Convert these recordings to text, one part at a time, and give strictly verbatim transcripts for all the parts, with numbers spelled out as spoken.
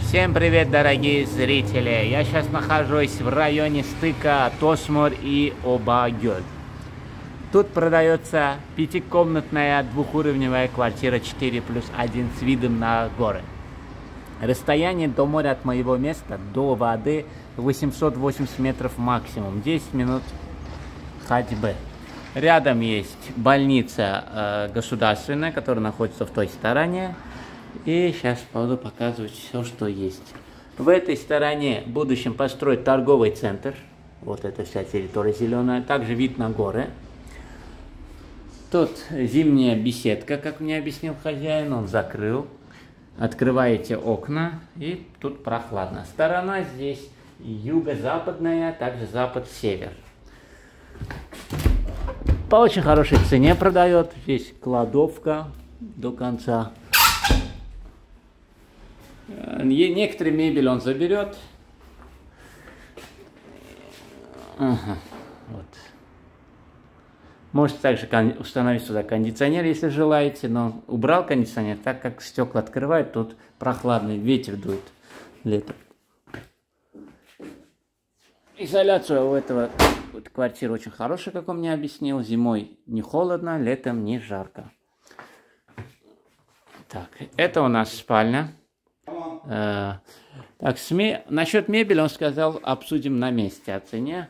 Всем привет, дорогие зрители! Я сейчас нахожусь в районе стыка Тосмор и Оба-Гёл. Тут продается пятикомнатная двухуровневая квартира четыре плюс один с видом на горы. Расстояние до моря от моего места до воды восемьсот восемьдесят метров максимум, десять минут ходьбы. Рядом есть больница э, государственная, которая находится в той стороне. И сейчас буду показывать все, что есть. В этой стороне в будущем построить торговый центр. Вот эта вся территория зеленая. Также вид на горы. Тут зимняя беседка, как мне объяснил хозяин, он закрыл. Открываете окна, и тут прохладно. Сторона здесь юго-западная, также запад-север. По очень хорошей цене продает. Здесь кладовка до конца. Некоторые мебель он заберет. Ага, вот. Можете также установить сюда кондиционер, если желаете, но убрал кондиционер, так как стекла открывают, тут прохладный ветер дует летом. Изоляция у этого вот, квартиры очень хорошая, как он мне объяснил. Зимой не холодно, летом не жарко. Так, это у нас спальня. Э, так, сме... насчет мебели он сказал, обсудим на месте о цене.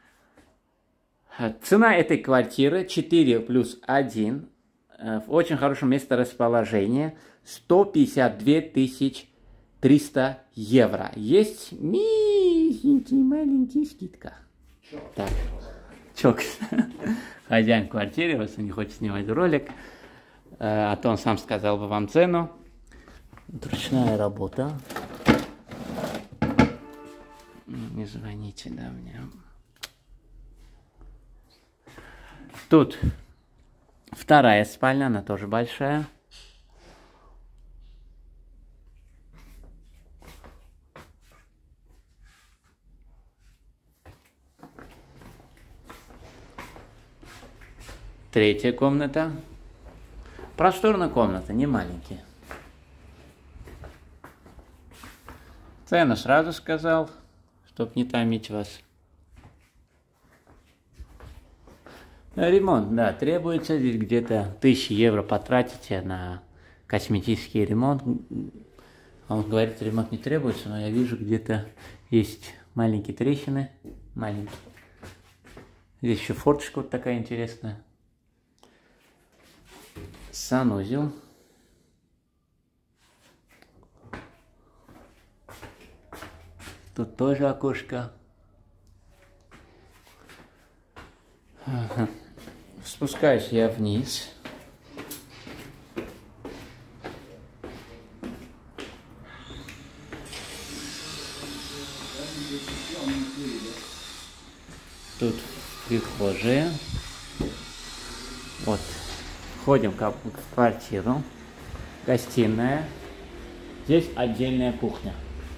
Цена этой квартиры четыре плюс один, э, в очень хорошем месторасположении, сто пятьдесят две тысячи триста евро. Есть миленький, маленький скидка. Так, чок. Хозяин квартиры, если не хочет снимать ролик, э, а то он сам сказал бы вам цену. Ручная работа. Не звоните, да, мне. Тут вторая спальня, она тоже большая. Третья комната. Просторная комната, не маленькая. Цену сразу сказал, чтоб не томить вас. Ремонт, да, требуется. Здесь где-то тысячу евро потратите на косметический ремонт. Он говорит, ремонт не требуется, но я вижу, где-то есть маленькие трещины. Маленькие. Здесь еще форточка вот такая интересная. Санузел. Тут тоже окошко. Ага. Спускаюсь я вниз. Тут прихожая. Вот. Входим в квартиру. Гостиная. Здесь отдельная кухня.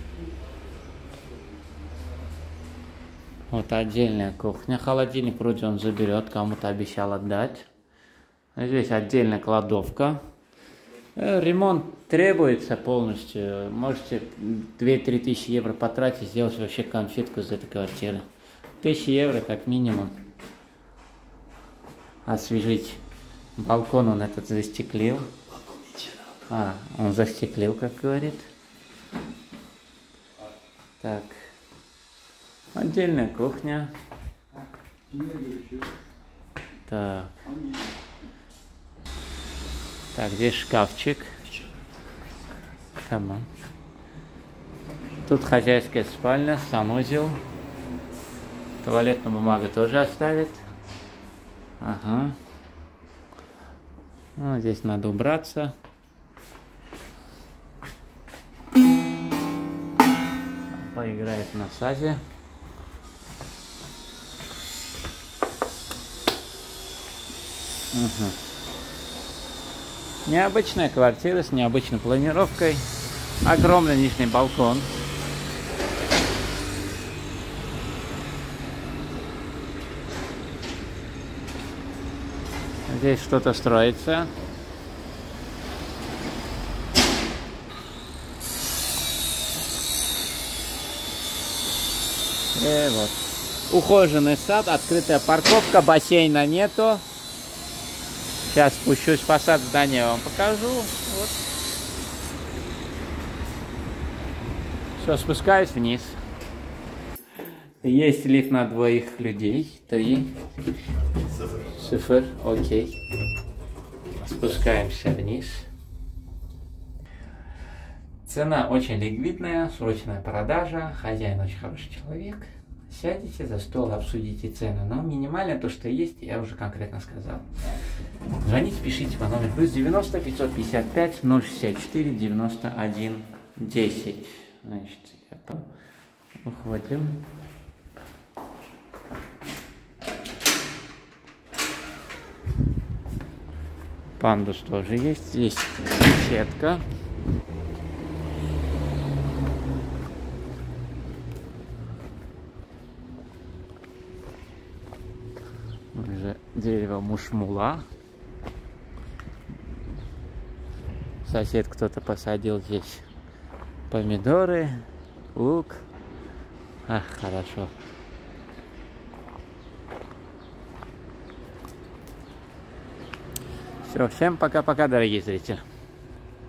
Вот отдельная кухня. Холодильник вроде он заберет, кому-то обещал отдать. Здесь отдельная кладовка. Ремонт требуется полностью. Можете две-три тысячи евро потратить, сделать вообще конфетку из этой квартиры. Тысяча евро как минимум. Освежить. Балкон он этот застеклил. А, он застеклил, как говорит. Так. Отдельная кухня. Так. Так, здесь шкафчик. Там. Тут хозяйская спальня, санузел. Туалетную бумагу тоже оставит. Ага. Ну, здесь надо убраться. Поиграет на сазе. Угу. Необычная квартира с необычной планировкой. Огромный нижний балкон. Здесь что-то строится. И вот. Ухоженный сад, открытая парковка, бассейна нету. Сейчас спущусь в фасад здания, вам покажу. Вот. Все, спускаюсь вниз. Есть лифт на двоих людей. Три. Цифр. Окей. Спускаемся вниз. Цена очень ликвидная, срочная продажа. Хозяин очень хороший человек. Сядете за стол, обсудите цену. Но минимально то, что есть, я уже конкретно сказал. Звоните, пишите по номеру плюс девяносто пятьсот пятьдесят пять ноль шестьдесят четыре девяносто один десять. Значит, я там ухватил. Пандус тоже есть. Здесь сетка. Уже дерево мушмула. Сосед кто-то посадил здесь помидоры, лук. Ах, хорошо. Все, всем пока-пока, дорогие зрители.